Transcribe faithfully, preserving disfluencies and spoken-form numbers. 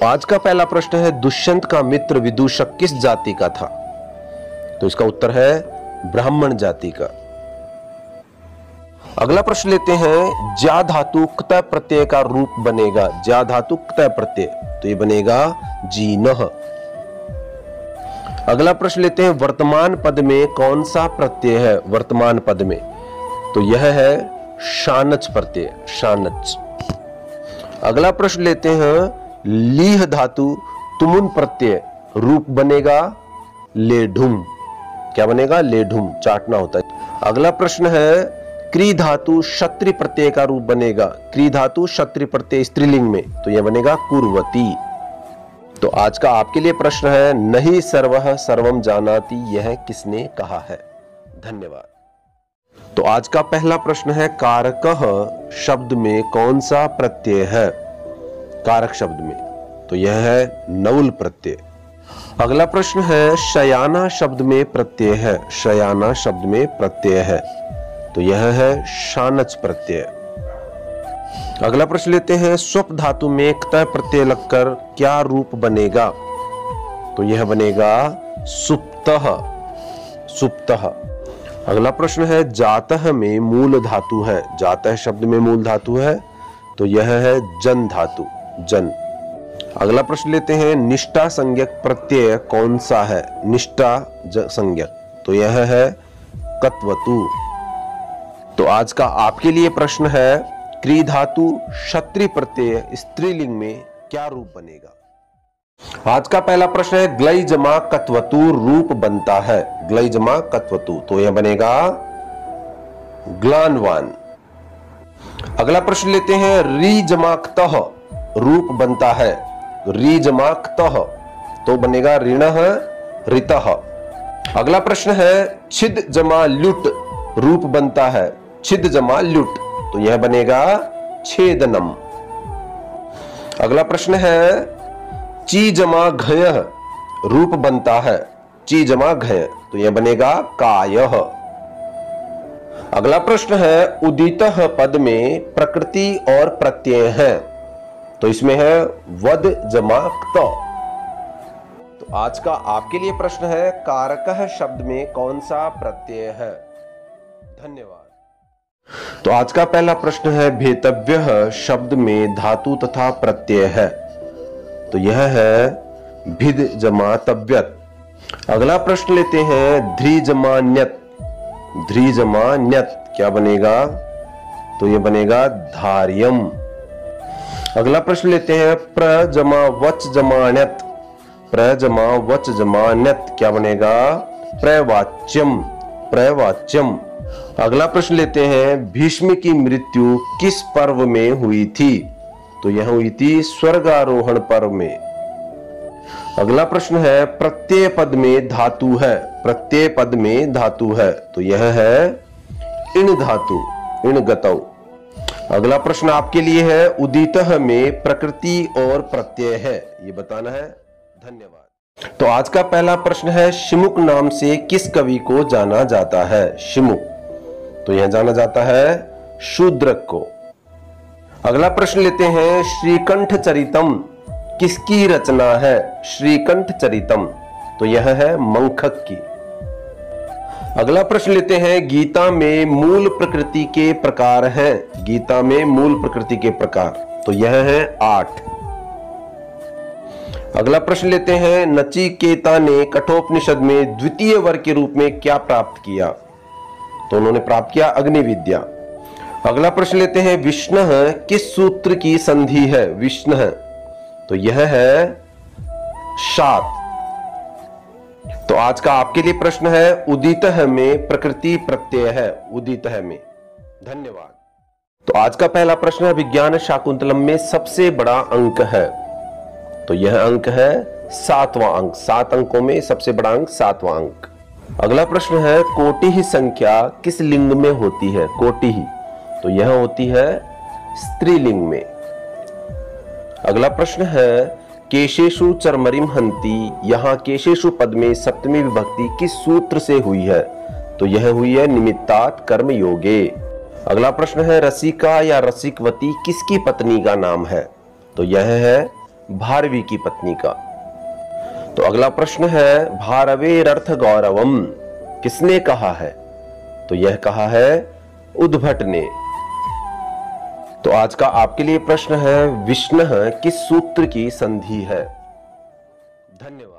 तो आज का पहला प्रश्न है, दुष्यंत का मित्र विदूषक किस जाति का था? तो इसका उत्तर है ब्राह्मण जाति का। अगला प्रश्न लेते हैं, ज्या धातु क्त प्रत्यय का रूप बनेगा। ज्या धातु क्त प्रत्यय, तो ये बनेगा जीनः। अगला प्रश्न लेते हैं, वर्तमान पद में कौन सा प्रत्यय है? वर्तमान पद में तो यह है शानच प्रत्यय, शानच। अगला प्रश्न लेते हैं, लीह धातु तुमुन प्रत्यय रूप बनेगा लेढुम। क्या बनेगा? लेढुम, चाटना होता है। अगला प्रश्न है, क्री धातु क्षत्रि प्रत्यय का रूप बनेगा। क्री धातु क्षत्रि प्रत्यय स्त्रीलिंग में, तो यह बनेगा कुर्वती। तो आज का आपके लिए प्रश्न है, नहीं सर्वः सर्वम जानाति, यह किसने कहा है? धन्यवाद। तो आज का पहला प्रश्न है, कारकः शब्द में कौन सा प्रत्यय है? कारक शब्द में तो यह है नौल प्रत्यय। अगला प्रश्न है, शयाना शब्द में प्रत्यय है। शयाना शब्द में प्रत्यय है, तो यह है शानच प्रत्यय। अगला प्रश्न लेते हैं, स्वप धातु में क्त प्रत्यय लगकर क्या रूप बनेगा? तो यह बनेगा सुप्तः, सुप्तः। अगला प्रश्न है, जातः में मूल धातु है। जातः शब्द में मूल धातु है, तो यह है जन धातु, जन। अगला प्रश्न लेते हैं, निष्ठा संज्ञक प्रत्यय कौन सा है? निष्ठा संज्ञक, तो यह है कत्वतु। तो आज का आपके लिए प्रश्न है, क्री धातु क्षत्रि प्रत्यय स्त्रीलिंग में क्या रूप बनेगा? आज का पहला प्रश्न है, ग्लई जमा कत्वतु रूप बनता है। ग्लई जमा कत्वतु, तो यह बनेगा ग्लानवान। अगला प्रश्न लेते हैं, री जमा क्तः रूप बनता है। री जमा क्तः, तो बनेगा ऋणः ऋतः। अगला प्रश्न है, छिद जमा ल्युट रूप बनता है। छिद जमा ल्युट, तो यह बनेगा छेदनम। अगला प्रश्न है, ची जमा घयः रूप बनता है। ची जमा घय, तो यह बनेगा कायः। अगला प्रश्न है, उदितः पद में प्रकृति और प्रत्यय है, तो इसमें है वद जमा क्त। तो आज का आपके लिए प्रश्न है, कारकः शब्द में कौन सा प्रत्यय है? धन्यवाद। तो आज का पहला प्रश्न है, भेतव्यः शब्द में धातु तथा प्रत्यय है, तो यह है भिद जमा तव्यत। अगला प्रश्न लेते हैं, ध्री जमा न्यत। ध्री जमा न्यत क्या बनेगा? तो यह बनेगा धार्यम। अगला प्रश्न लेते हैं, प्र जमा वच जमा न्यत। प्र जमा वच जमा न्यत क्या बनेगा? प्रवाच्यम, प्रवाच्यम। अगला प्रश्न लेते हैं, भीष्म की मृत्यु किस पर्व में हुई थी? तो यह हुई थी स्वर्गारोहण पर्व में। अगला प्रश्न है, प्रत्यय पद में धातु है। प्रत्यय पद में धातु है, तो यह है इण धातु, इण गतौ। अगला प्रश्न आपके लिए है, उदितः में प्रकृति और प्रत्यय है, ये बताना है। धन्यवाद। तो आज का पहला प्रश्न है, शिमुक नाम से किस कवि को जाना जाता है? शिमुक, तो यह जाना जाता है शूद्रक को। अगला प्रश्न लेते हैं, श्रीकंठ चरितम किसकी रचना है? श्रीकंठ चरितम, तो यह है मंखक की। अगला प्रश्न लेते हैं, गीता में मूल प्रकृति के प्रकार हैं। गीता में मूल प्रकृति के प्रकार, तो यह है आठ। अगला प्रश्न लेते हैं, नचिकेता ने कठोपनिषद में द्वितीय वर के रूप में क्या प्राप्त किया? तो उन्होंने प्राप्त किया अग्नि विद्या। अगला प्रश्न लेते हैं, विष्णु किस सूत्र की संधि है? विष्णु, तो यह है शात। तो आज का आपके लिए प्रश्न है, उदितः में प्रकृति प्रत्यय है। उदितः में। धन्यवाद। तो आज का पहला प्रश्न है, विज्ञान शाकुंतलम में सबसे बड़ा अंक है, तो यह अंक है सातवां अंक। सात अंकों में सबसे बड़ा अंक सातवां अंक। अगला प्रश्न है, कोटि संख्या किस लिंग में होती है? कोटि, तो यह होती है स्त्रीलिंग में। अगला प्रश्न है, केशेषु चरमरिम हंति, यहाँ केशेषु पद में सप्तमी विभक्ति किस सूत्र से हुई है? तो यह हुई है निमित्तात् कर्म योगे। अगला प्रश्न है, रसिका या रसिकवती किसकी पत्नी का नाम है? तो यह है भारवी की पत्नी का। तो अगला प्रश्न है भारवेरर्थ गौरवम किसने कहा है? तो यह कहा है उद्भट ने। तो आज का आपके लिए प्रश्न है विष्णु किस सूत्र की संधि है? धन्यवाद।